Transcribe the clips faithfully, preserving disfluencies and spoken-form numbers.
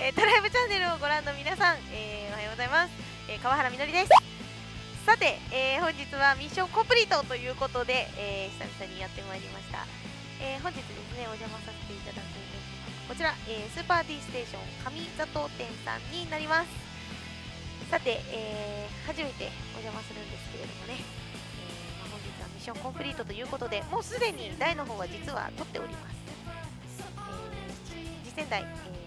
えー、トライブチャンネルをご覧の皆さん、えー、おはようございます、えー、川原みのりです。さて、えー、本日はミッションコンプリートということで、えー、久々にやってまいりました。えー、本日ですね、お邪魔させていただくこちら、えー、スーパー D ステーション上里店さんになります。さて、えー、初めてお邪魔するんですけれどもね、えーまあ、本日はミッションコンプリートということで、もうすでに台の方は実は取っております。えー、実践台、え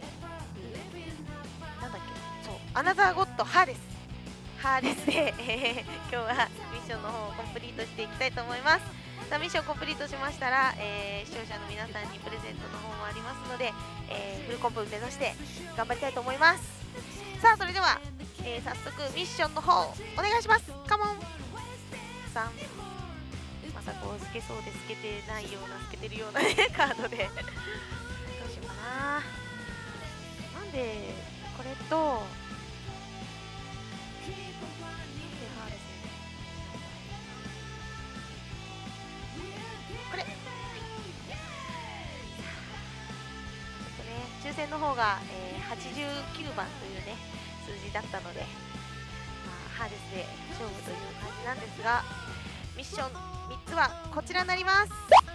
ー、なんだっけ、そう、アナザーゴッドハーです。ハーですね、えー、今日はミッションの方をコンプリートしていきたいと思います。さあミッションコンプリートしましたら、えー、視聴者の皆さんにプレゼントの方もありますので、えー、フルコンプ目指して頑張りたいと思います。さあそれでは、えー、早速ミッションの方お願いします。カモンさん、まさか透けそうで透けてないような透けてるような、ね、カードでどうしようかな。なんでこれとこれ、はい、ちょっとね抽選の方が、えー、はちじゅうきゅうばんというね数字だったので、まあ、ハーデスで勝負という感じなんですが、ミッションみっつはこちらになります。ん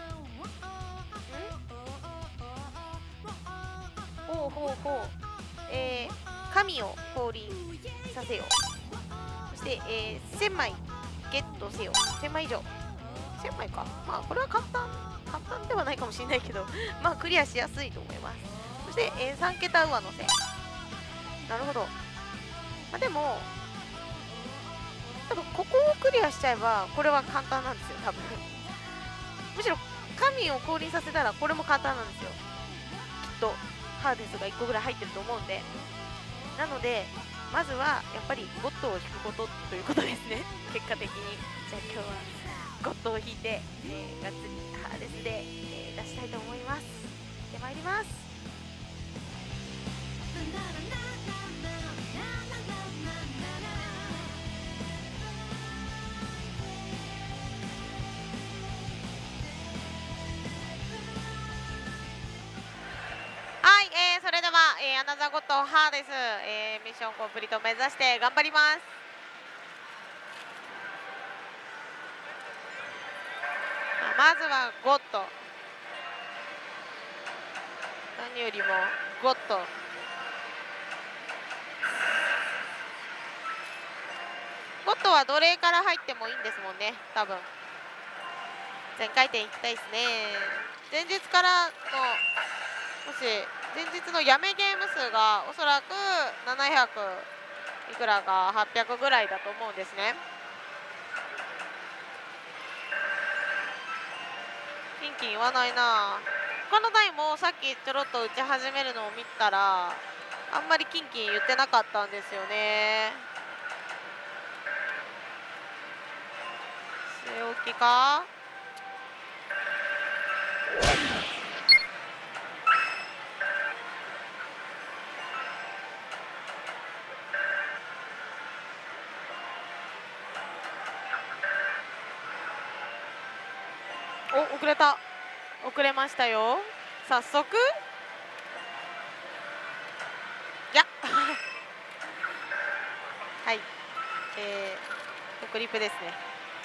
ほうほうほう、えー、神を降臨させよ。そして、えー、せんまいゲットせよ。せんまい以上、せんまいか、まあこれは簡単簡単ではないかもしれないけどまあクリアしやすいと思います。そして、えー、さんけた上乗せ。なるほど。まあ、でも多分ここをクリアしちゃえばこれは簡単なんですよ多分むしろ神を降臨させたらこれも簡単なんですよきっと。ハーデスがいっこぐらい入ってると思うんで、なのでまずはやっぱりゴッドを引くことということですね結果的に。じゃあ今日はゴッドを引いて、えー、がっつりハーデスで、えー、出したいと思います。でまいります。はい、えー、それでは、えー、アナザーゴッドハーです、えー、ミッションコンプリート目指して頑張ります。まずはゴッド、何よりもゴッド。ゴッドは奴隷から入ってもいいんですもんね多分。全回転いきたいですね。前日からのもし前日のやめゲーム数がおそらくななひゃくいくらかはっぴゃくぐらいだと思うんですね。キンキン言わないな。他の台もさっきちょろっと打ち始めるのを見たらあんまりキンキン言ってなかったんですよね。据え置きか。お、遅れた。遅れましたよ。早速いやはい、えー、クリップですね。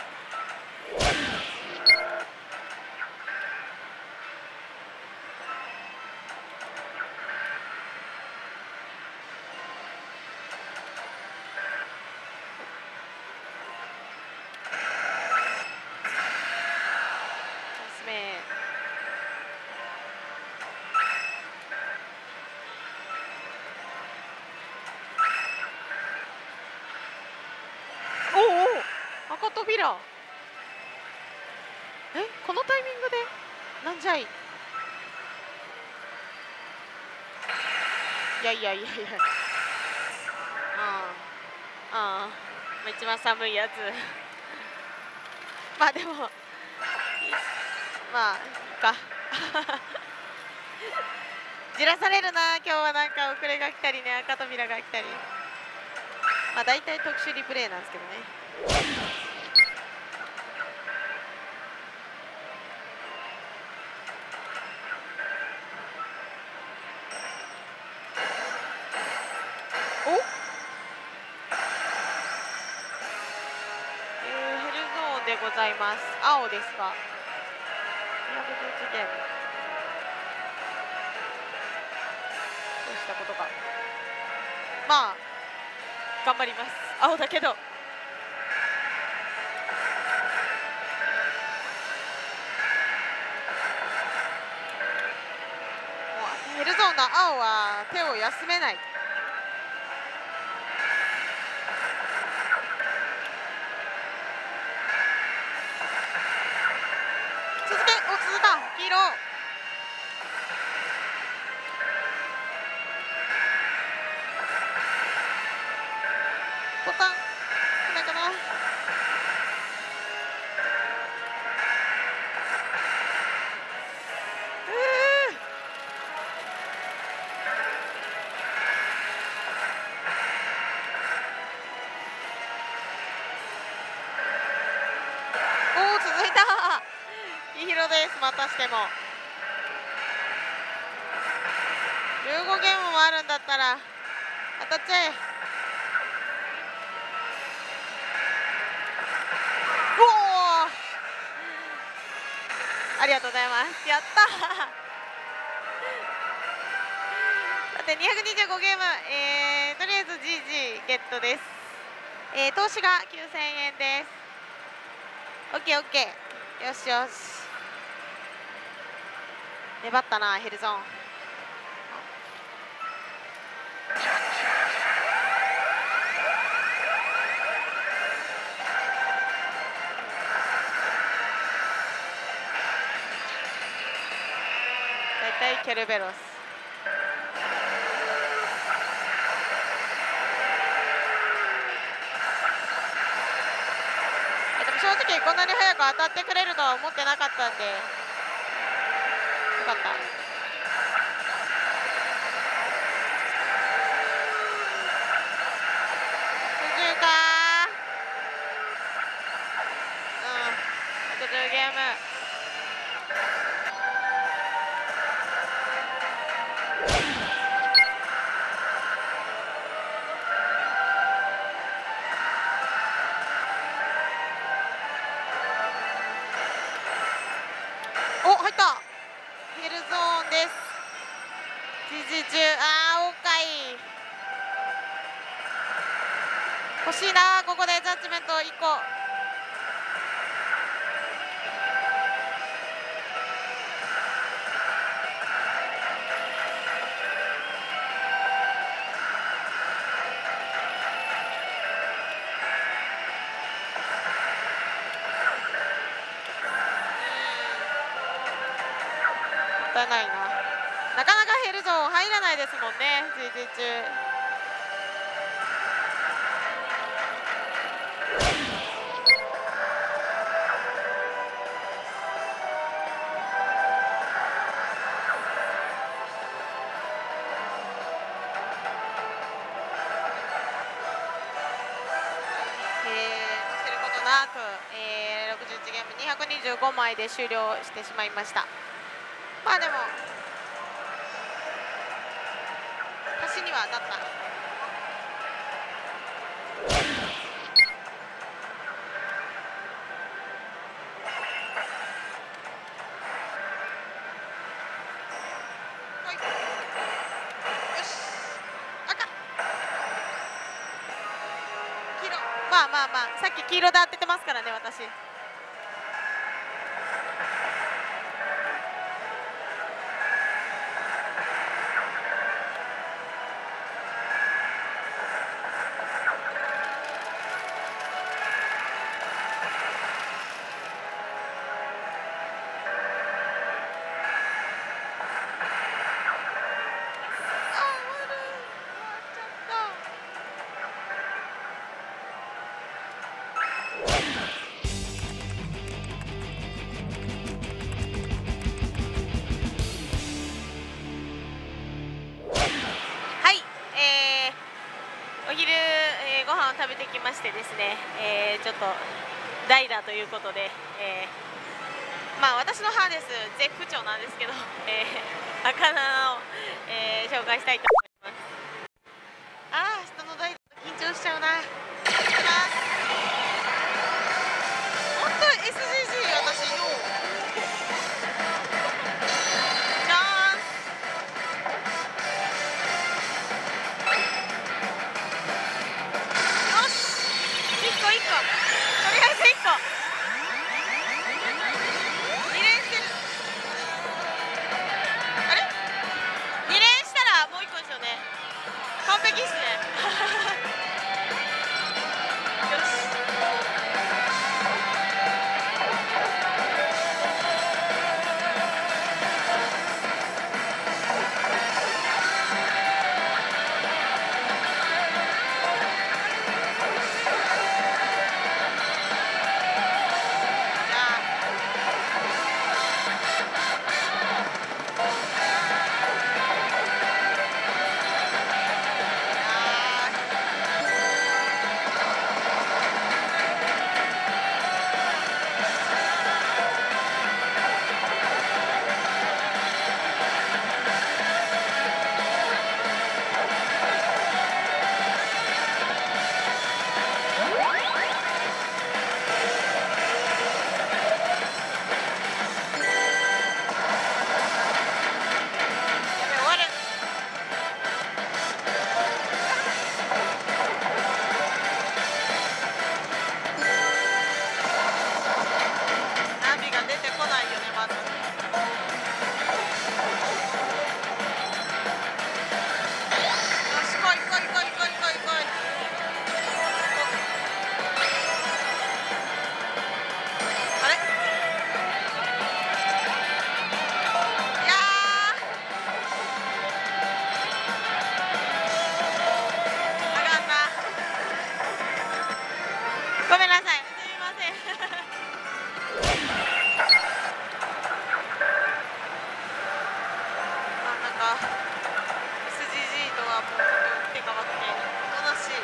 赤扉、えこのタイミングでなんじゃい。いやいやいやいや、ああああ一番寒いやつまあでもまあいいかじらされるな今日は。なんか遅れが来たりね、赤扉が来たり、まあ大体特殊リプレイなんですけどね。 でございます。青ですか。にひゃくじゅういちゲーム。どうしたことか。まあ頑張ります。青だけど。ヘルゾーンの青は手を休めない。続け、お、続いた。黄色。ボタンないかな。黄色です。またしてもじゅうごゲームもあるんだったら当たっちゃえ。おお、ありがとうございます。やったさてにひゃくにじゅうごゲーム、えー、とりあえず ジージー ゲットです。えー、投資がきゅうせんえんです。オッケーオッケー、よしよし、粘ったなヘルゾーン。だいたいケルベロス。でも正直こんなに早く当たってくれるとは思ってなかったんでよかった。ゲームお、入った。ヘルゾーンです。ジジ中、あー、おかい欲しいな。ここでジャッジメントいっこ。もったいないな。なかなかヘルゾーン入らないですもんね、ジジ中。なく、えー、ろくじゅういちゲームにひゃくにじゅうごまいで終了してしまいました。まあでも足には当たった。ほい、よし、赤、黄色。まあまあまあ、さっき黄色で当ててますからね私。食べてきましてですね、えー、ちょっと代打ということで、えー、まあ私の母です絶不調なんですけど、えー、赤菜を、えー、紹介したいと思います。ああ、人の代打緊張しちゃうな。いきます。本当璧っすねよしごめんなさい、すみませんあ、なんか エスジージー とはもう打って変わっておとなしい。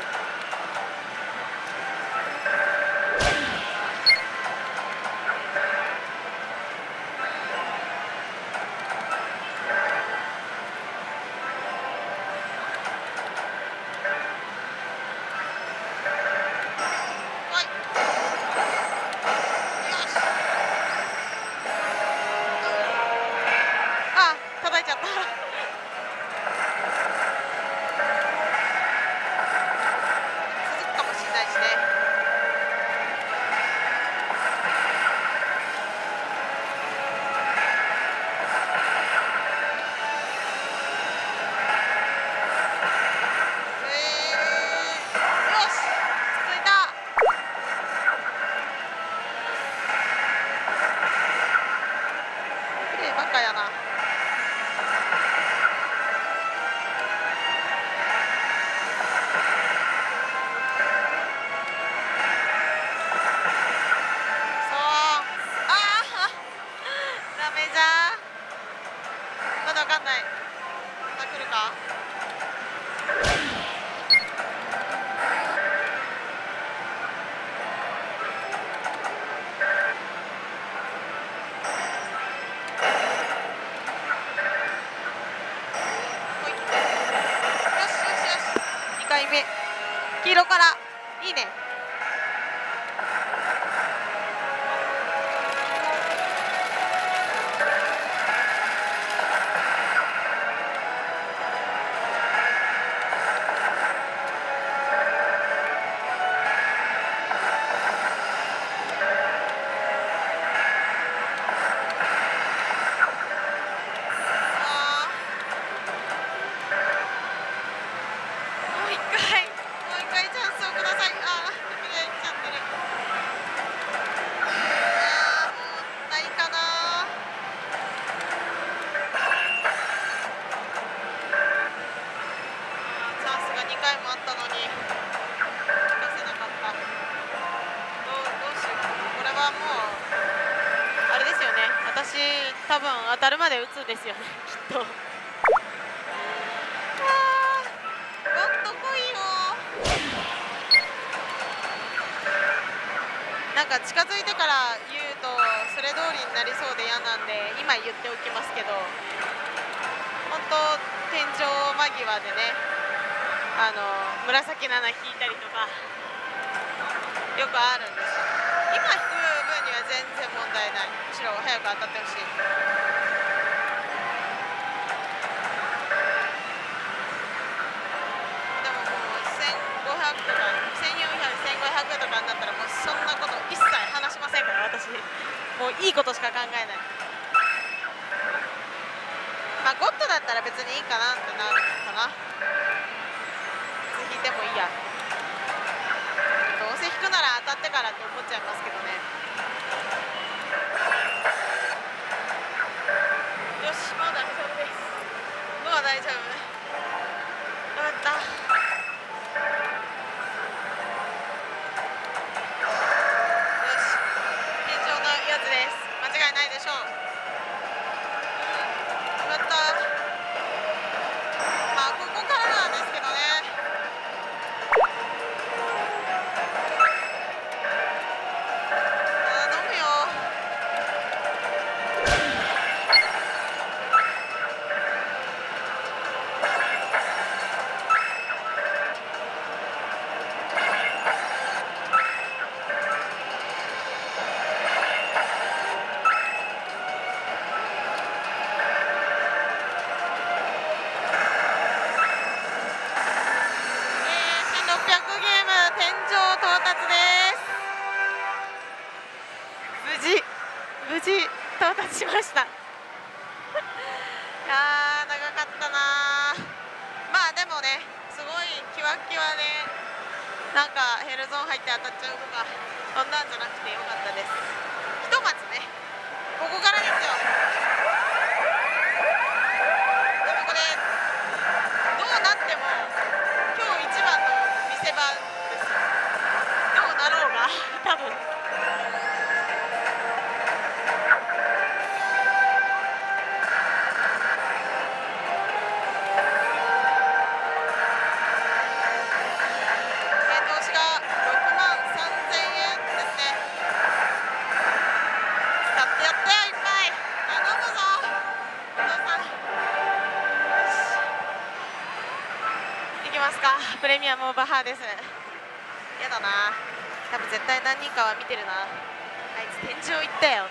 黄色からいいね。多分当たるまで打つんですよねきっと。あー、もっと来いよ。なんか近づいてから言うとそれ通りになりそうで嫌なんで今言っておきますけど、本当天井間際でね、あの紫なな引いたりとかよくあるんですよ。今引く分には全然問題ない。むしろ早く当たってほしい。でももうせんごひゃくとかせんよんひゃく、せんごひゃくとかになったらもうそんなこと一切話しませんから私。もういいことしか考えない。まあゴッドだったら別にいいかなってなるかな。 もいいや。どうせ引くなら当たってからって思っちゃいますけどね。よし、もう大丈夫です。もう大丈夫。よかった。よし、天井のやつです。間違いないでしょう。よかった。まあここからなんですけどね。あー、飲むよ。せんろっぴゃくゲーム天井到達です。無事無事到達しました。いやー、長かったな。まあでもね、すごいキワキワで、なんかヘルゾーン入って当たっちゃうとかそんなんじゃなくてよかったです。ひとまずね、ここからですよ。でもこれどうなっても今日一番の見せ場ですよ。どうなろうが多分。投資がろくまんさんぜんえんですね。使ってやってよ、いっぱい頼むぞお父さん。よし、いきますか。プレミアムオーバーハーです。やだな、多分絶対何人かは見てるな。あいつ天井行ったよ。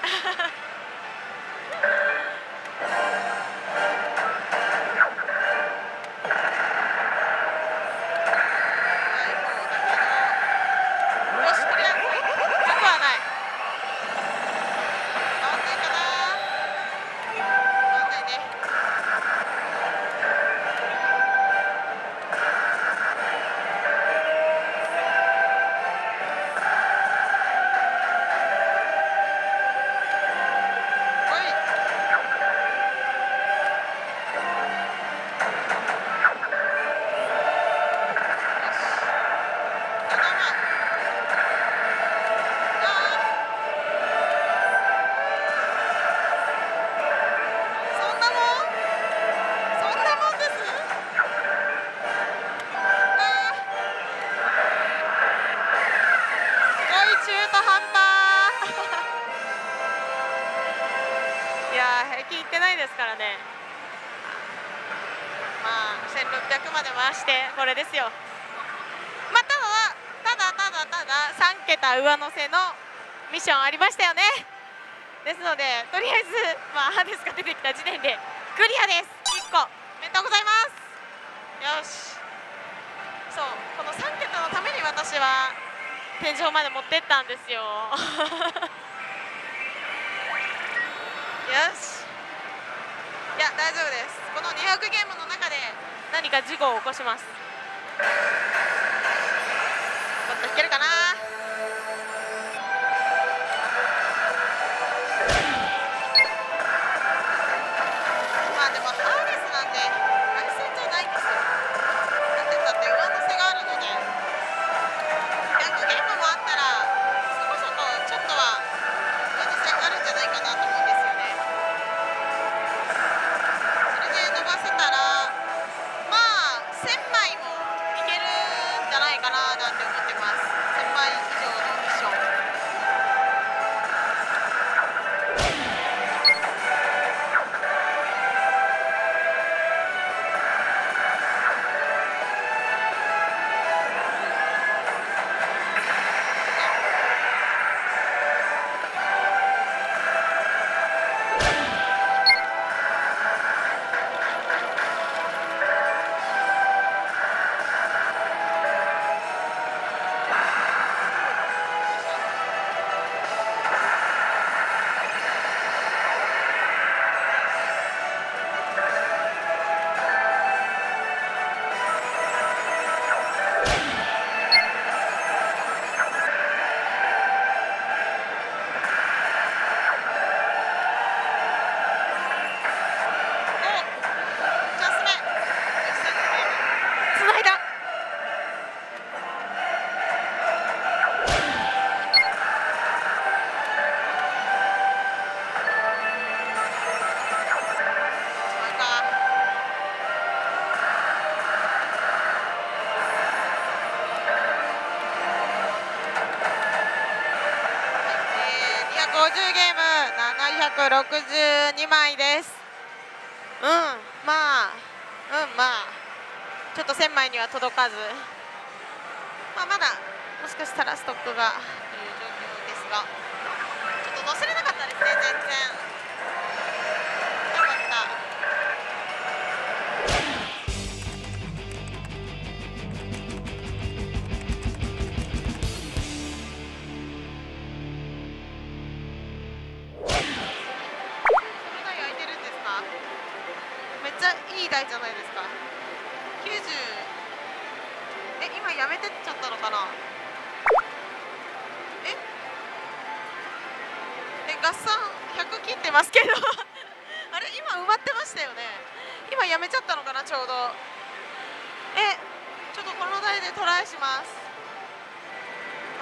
いやー、平均いってないですからね。まあせんろっぴゃくまで回してこれですよ。まあただただただたださんけた上乗せのミッションありましたよね。ですのでとりあえずまあハデスが出てきた時点でクリアです。いっこおめでとうございます。よし、そうこのさんけたのために私は天井まで持ってったんですよ。よし、いや大丈夫です。このにひゃくゲームの中で何か事故を起こします。もっと引けるかな。まあでもハーネスなんで対戦じゃないんですよ。なんて言ったって上乗せがあるので、なんかゲームもあったらそこそこちょっとは上乗せあるんじゃないかなと思うんですよね。それで伸ばせたらまあせんまいもいけるんじゃないかななんて思ってます。せんまいななひゃくろくじゅうにまいです。うん、まあうんまあちょっとせんまいには届かず、まあ、まだもしかしたらストックがという状況ですが、ちょっと載せれなかったですね、全然。よかった。めっちゃいい台じゃないですか。きゅうじゅう、え、今やめてっちゃったのかな。ええ、合算ひゃく切ってますけどあれ、今埋まってましたよね。今やめちゃったのかな、ちょうど。え、ちょっとこの台でトライします。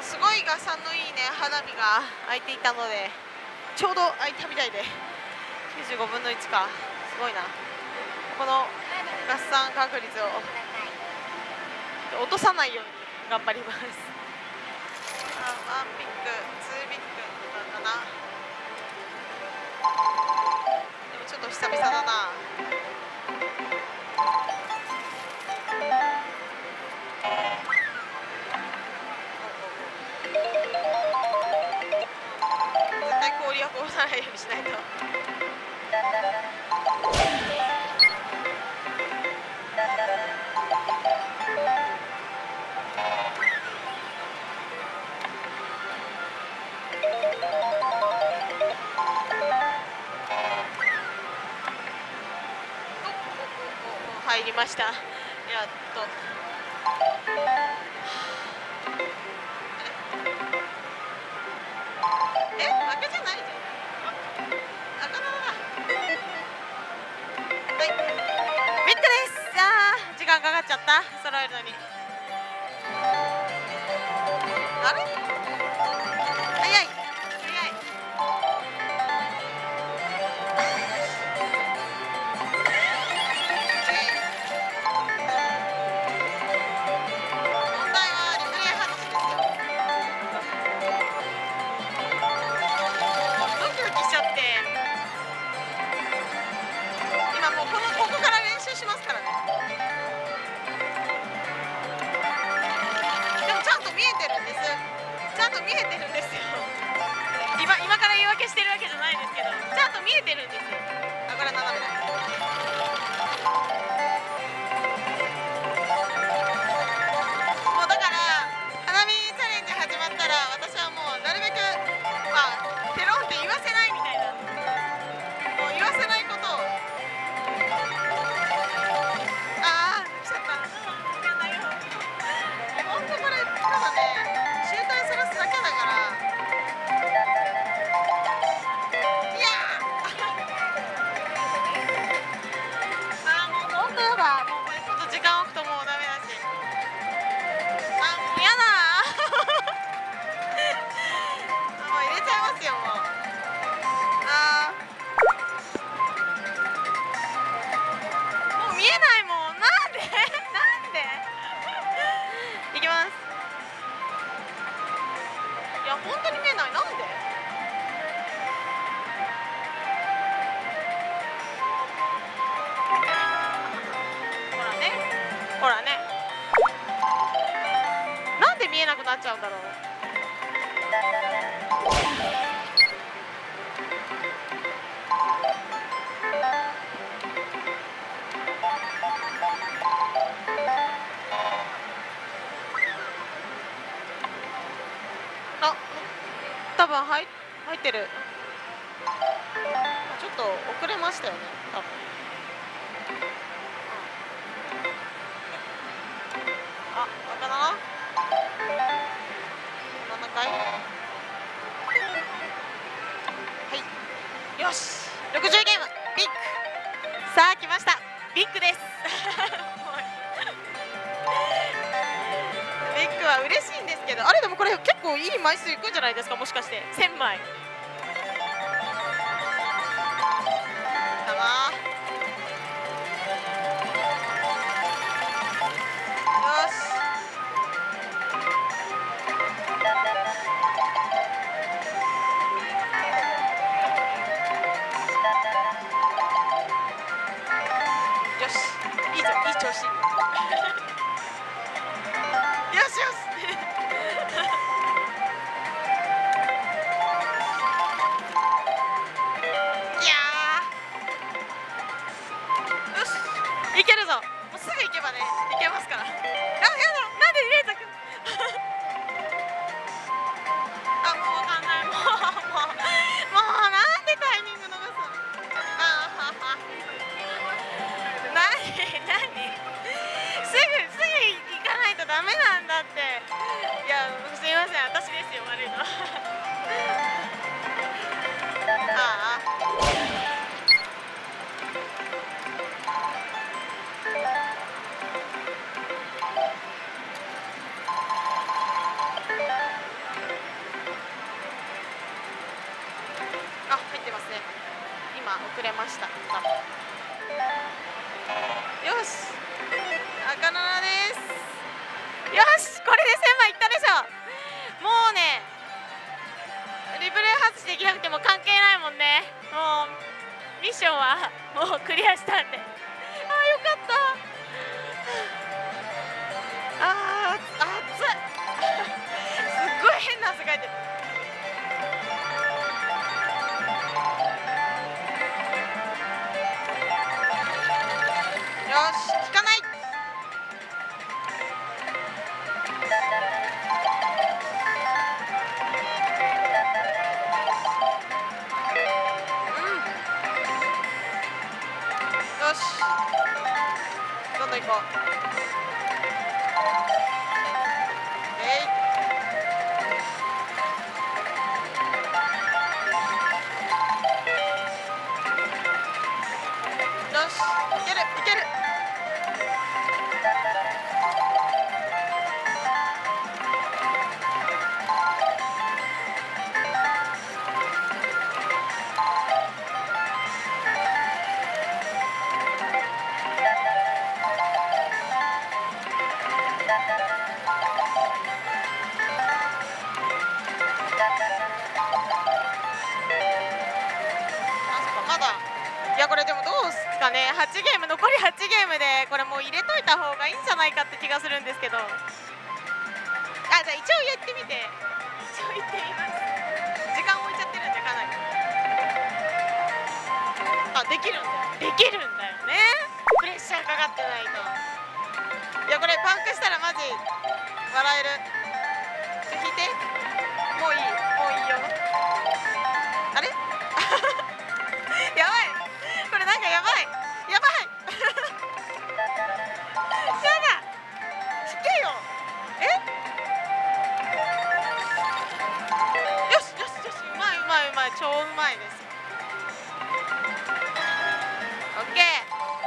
すごい合算のいいね花火が開いていたので、ちょうど開いたみたいできゅうじゅうごぶんのいちか、すごいな。この合算確率を落とさないように頑張ります。あ、ワンピック、ツービックだな。でもちょっと久々だな。絶対氷はこぼさないようにしないと。入りました。やっと。え、負けじゃないじゃん。あかなだ。はい。ビッグです。あー、時間かかっちゃった。揃えるのに。あれ？早い。早い。しますからね。でもちゃんと見えてるんです。ちゃんと見えてるんですよ。今今から言い訳してるわけじゃないですけど、ちゃんと見えてるんですよ。あ、これ斜めだ。もうだから花火チャレンジ始まったら、私はもうなるべくまあペロンって言わせないみたいな、もう言わせないことを。本当に見えない。なんで？ほらね、ほらね。なんで見えなくなっちゃうんだろう。あ、多分入入ってる。ちょっと遅れましたよね、多分。あ、赤だな。ななかい。はい。よし。ろくじゅうゲームビッグ。さあ来ました。ビッグです。ビッグは嬉しいんですけど、あれでもこれ結構いい枚数いくんじゃないですか、もしかしてせんまい。かな。よし。 調子よしよしいやーよしいけるぞ。もうすぐ行けばねいけますから。あ、やだ、なんでリレータくんあ、もうわかんない。もうもうもうなんでタイミング逃すの。あははなになにすぐすぐ行かないとダメなんだって。いや、すみません、私ですよ、悪いのはあああ、入ってますね。今遅れました。よし、赤ななです。よし、これでせんまいいったでしょ。もうね、リプレイ外しできなくても関係ないもんね。もうミッションはもうクリアしたんで、あーよかった。あー熱っすっごい変な汗かいてる。よし、効かない。うんよし、どんどん行こう。えいよし、いけるいける。まだいや、これでもどうすかね。はちゲーム、残りはちゲームでこれもう入れといた方がいいんじゃないかって気がするんですけど。あ、じゃあ一応言ってみて一応言ってみます。時間置いちゃってるんでかなり。あ、できるんだよ、できるんだよね。プレッシャーかかってないと。いや、これパンクしたらマジ笑える。ちょ、引いて。もういい、もういいよ。あれやばい、これなんかやばいやばいやだ、引けよ。え、よしよしよし、うまいうまいうまい、超うまいです。オッケー。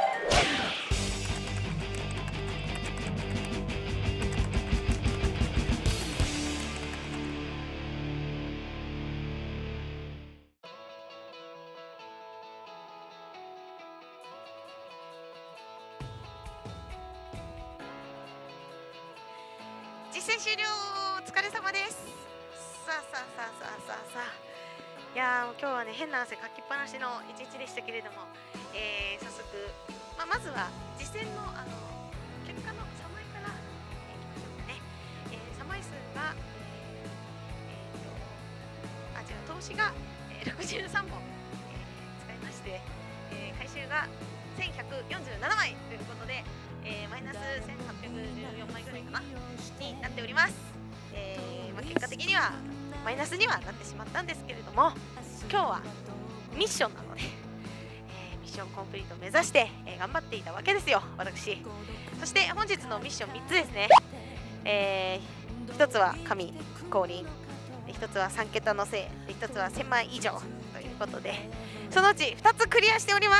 実践終了、お疲れ様です。さあさあさあさあさあさあ、いやー、今日はね変な汗かきっぱなしの一日でしたけれども、えー、早速、まあ、まずは実践のあの結果のさんまいからいきましょうかね。えー、さんまい数が、えー、とあ違う投資が、えー、ろくじゅうさんぼん、えー、使いまして、えー、回収がせんひゃくよんじゅうななまいということで、えー、マイナスせんはっぴゃくじゅうよんまいぐらいかなになっております。えーまあ、結果的にはマイナスにはなってしまったんですけれども、今日はミッションなので、えー、ミッションコンプリートを目指して、えー、頑張っていたわけですよ、私。そして本日のミッションみっつですね。えー、ひとつは神降臨、ひとつはさんけたのせい、ひとつはせんまい以上ということで、そのうちふたつクリアしております。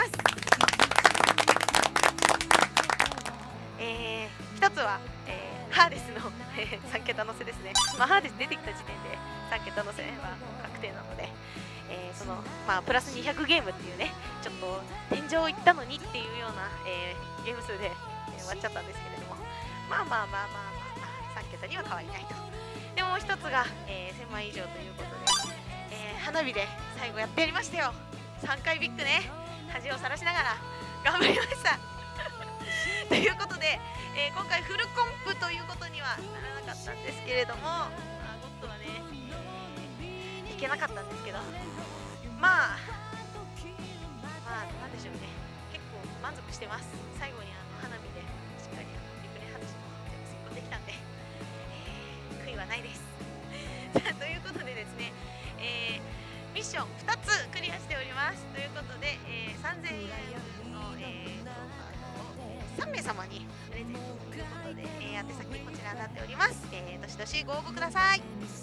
えー、ひとつは、えー、ハーデスのさんけたのせですね。まあ、ハーデス出てきた時点でさんけたのせは確定なので、えー、そのまあプラスにひゃくゲームっていうね、ちょっと天井いったのにっていうような、えー、ゲーム数で、えー、終わっちゃったんですけれども、まあまあまあまあまあさんけたには変わりないと。でもうひとつが、えー、せんまい以上ということで、えー、花火で最後やってやりましたよ。さんかいビッグね、恥をさらしながら頑張りました。 ということで、えー、今回フルコンプということにはならなかったんですけれども、まあ、ゴッドはね、えー、いけなかったんですけど、まあまあなんでしょうね、結構満足してます。最後にあの花火でしっかりリプレイ外し成功できたんで、えー、悔いはないですということでですね、えー、ミッションふたつクリアしております。ということで、えー、さんぜんえんの、えー、クオカードを、えー、さんめいさまにプレゼントということで、えー、宛先こちらになっております。えー、どしどしご応募ください。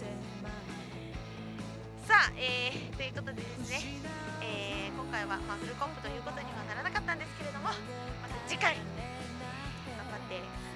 さあ、えー、ということでですね、えー、今回は、まあ、フルコンプということにはならなかったんですけれども、また次回頑張って